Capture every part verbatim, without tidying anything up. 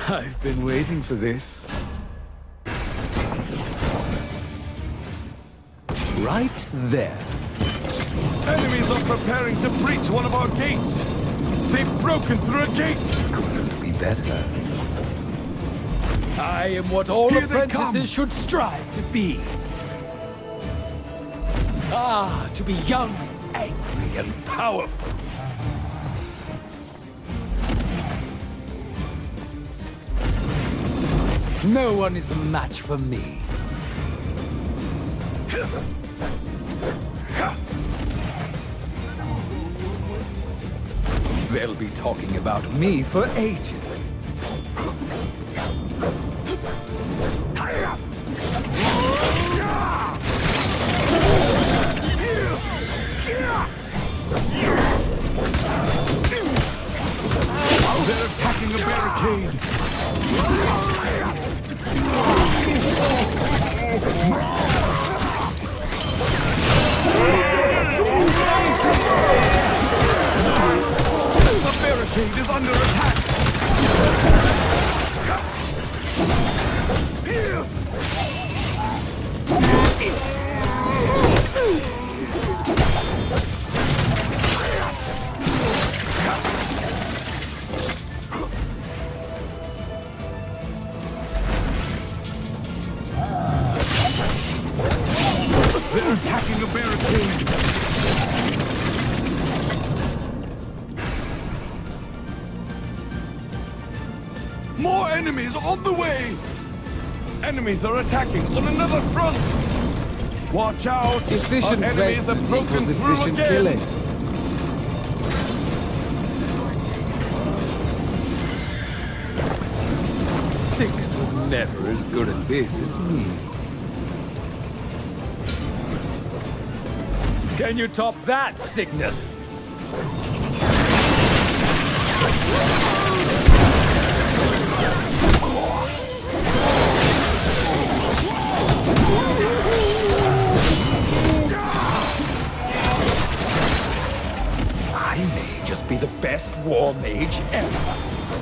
I've been waiting for this. Right there. Enemies are preparing to breach one of our gates. They've broken through a gate. Couldn't be better. I am what all Here they apprentices come. should strive to be. Ah, to be young, angry, and powerful. No one is a match for me. They'll be talking about me for ages. They're attacking a barricade. The barricade is under attack. They're attacking a barricade. More enemies on the way! Enemies are attacking on another front! Watch out! Efficient Our enemies have placement broken equals through efficient again! killing. Cygnus was never as good at this as me. Can you top that, Cygnus? I may just be the best war mage ever.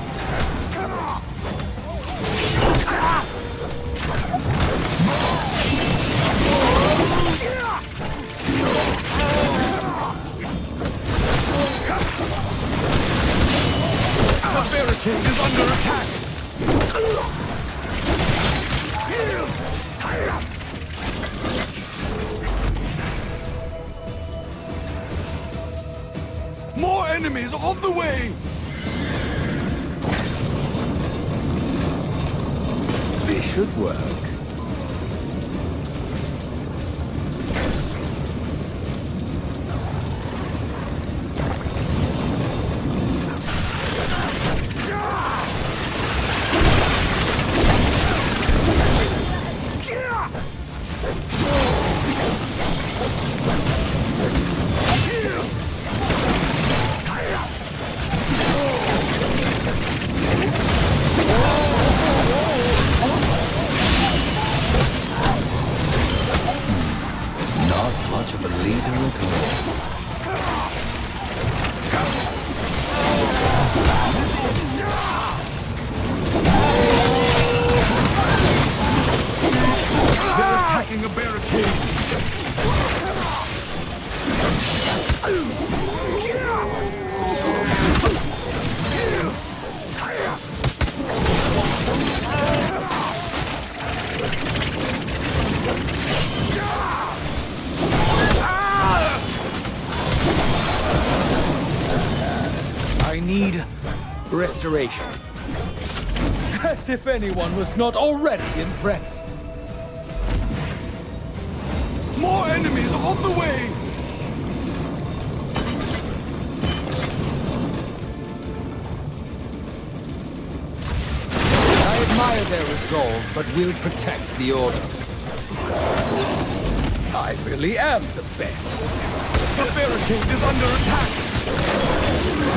The barricade is under attack! More enemies on the way! This should work. Not much of a leader at all. They're attacking a barricade! I need restoration. As if anyone was not already impressed. More enemies on the way! I admire their resolve, but will protect the Order. I really am the best. The barricade is under attack!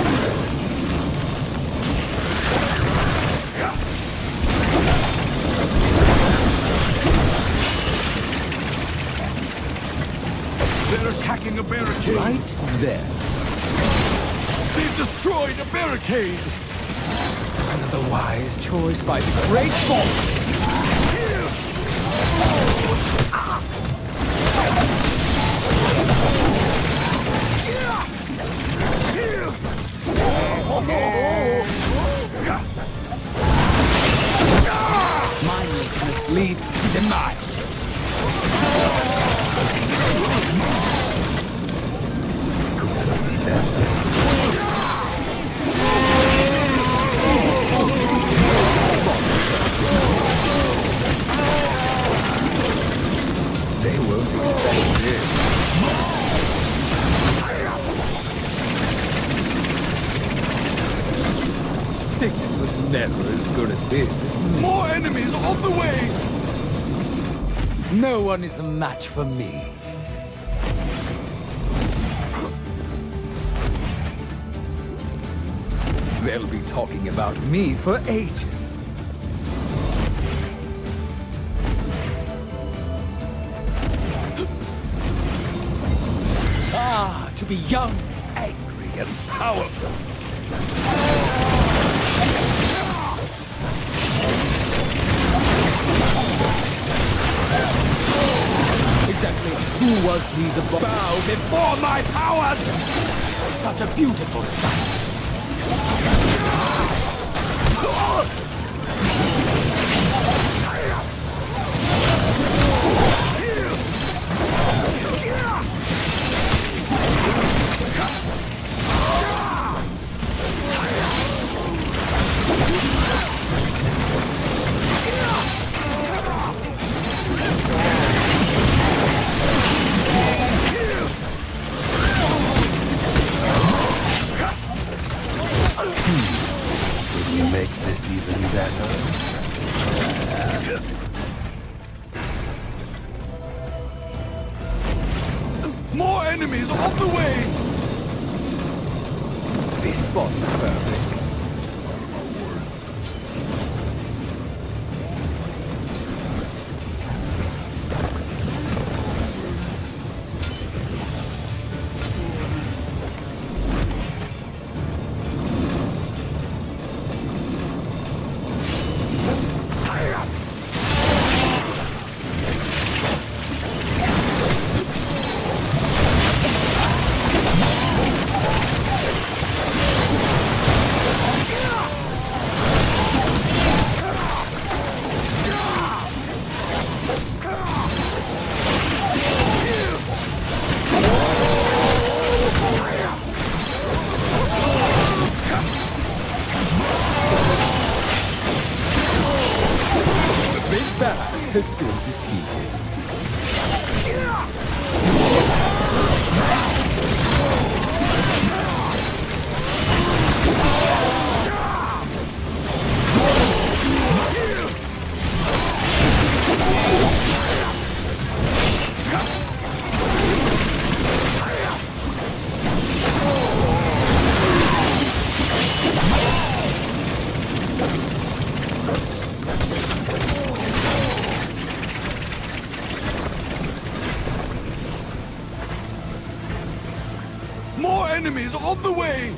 They're attacking a barricade! Right there. They've destroyed a barricade! Another wise choice by the great Fault. Mindlessness leads to denial. Could be better. They won't expect this. Sickness was never as good at this as me. More enemies on the way! No one is a match for me. They'll be talking about me for ages. Ah, to be young, angry, and powerful. Exactly who was he the bow before my powers? Such a beautiful sight. Make this even better. More enemies on the way! This spot is perfect. Has been defeated. More enemies on the way!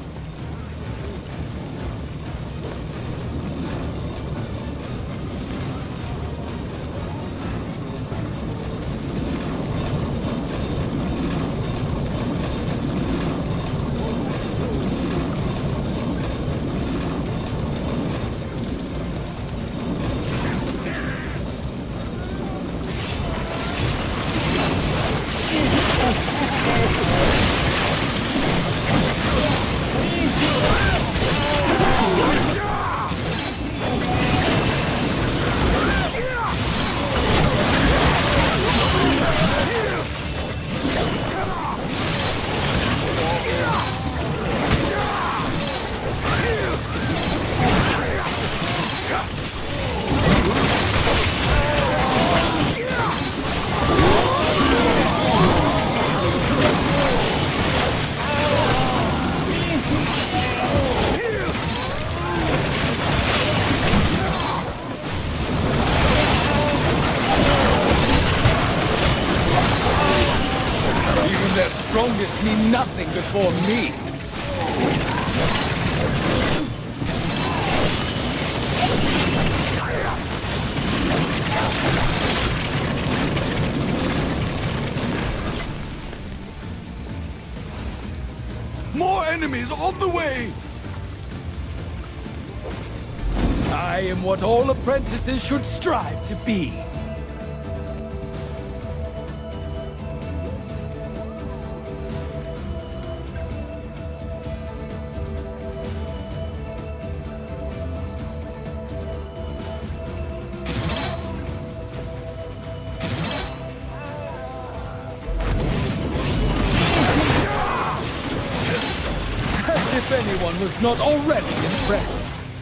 Strongest mean nothing before me. enemies on the way! I am what all apprentices should strive to be. As if anyone was not already impressed.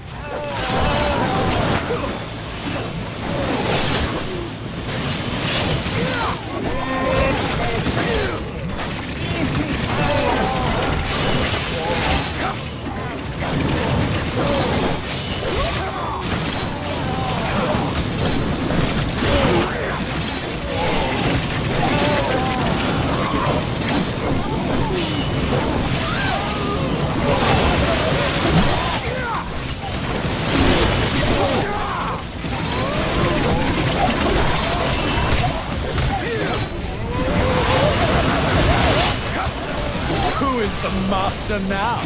Who is the master now?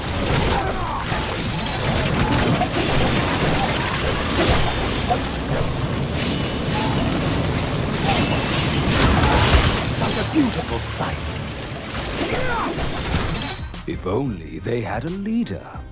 Such a beautiful sight. If only they had a leader.